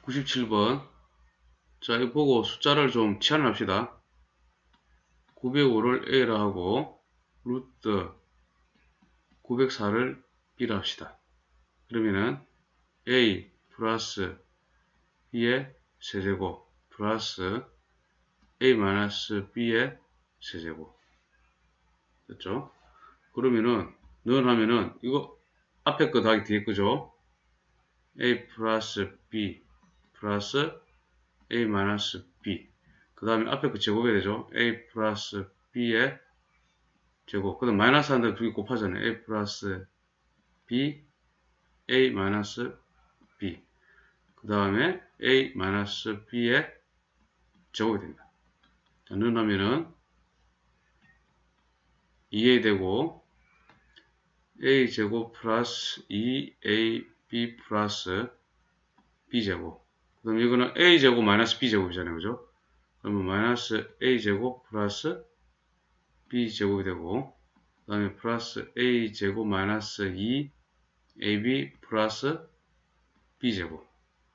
97번. 자, 이거 보고 숫자를 좀 치환을 합시다. 905를 A라 하고, 루트 904를 B라 합시다. 그러면은, A 플러스 B의 세제곱, 플러스 A 마이너스 B의 세제곱. 됐죠? 그러면은, 넣으면은, 이거 앞에 거 더하기 뒤에 거죠? A 플러스 B 플러스 A 마이너스 B. 그 다음에 앞에 그 제곱이 되죠. A 플러스 B의 제곱. 그 다음 마이너스 한데 두 개 곱하잖아요. A 플러스 B, A 마이너스 B. 그 다음에 A 마이너스 B의 제곱이 됩니다. 자, 넣으면은 2A 되고, A 제곱 플러스 2AB 플러스 B 제곱. 그럼 이거는 A 제곱 마이너스 B 제곱이잖아요. 그죠? 그러면 마이너스 A 제곱 플러스 B 제곱이 되고, 그 다음에 플러스 A 제곱 마이너스 2AB 플러스 B 제곱.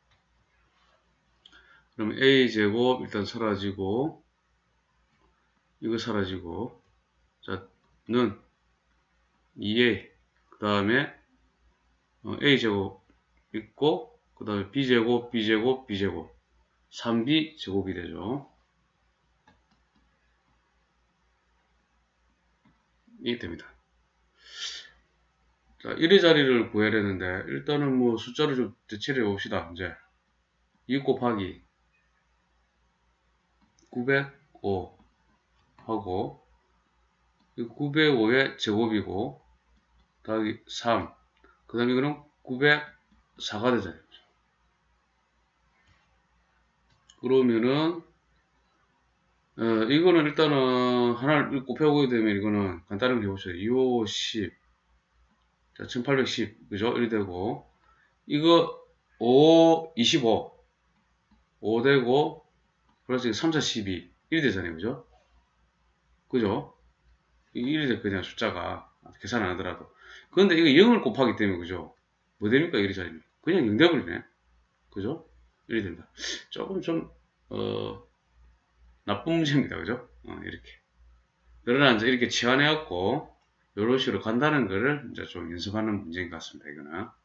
그럼 A 제곱 일단 사라지고, 이거 사라지고, 자, 는 2A, 그 다음에 A 제곱 있고, 그 다음에 B 제곱, B 제곱, B 제곱, 3B 제곱이 되죠. 이게 됩니다. 자, 1의 자리를 구해야 되는데, 일단은 뭐 숫자를 좀 대체를 해봅시다. 이제 2 곱하기 905 하고, 905의 제곱이고, 더하기 3. 그 다음에 이거는 904가 되잖아요. 그러면은, 이거는 일단은 하나를 곱해보게 되면 이거는 간단하게 해보세요. 2, 10. 자, 1810. 그죠? 1 되고. 이거 5, 25. 5 되고, 플러스 3, 4, 12. 1이 되잖아요. 그죠? 그죠? 1이 돼, 그냥 숫자가. 계산 안 하더라도. 그런데 이거 0을 곱하기 때문에, 그죠? 뭐 됩니까? 1이 자리면. 그냥 0 돼버리네. 그죠? 1이 된다. 조금 좀, 나쁜 문제입니다. 그죠? 이렇게. 그러나 이제 이렇게 치환해갖고, 요런 식으로 간다는 거를 이제 좀 연습하는 문제인 것 같습니다. 이거는.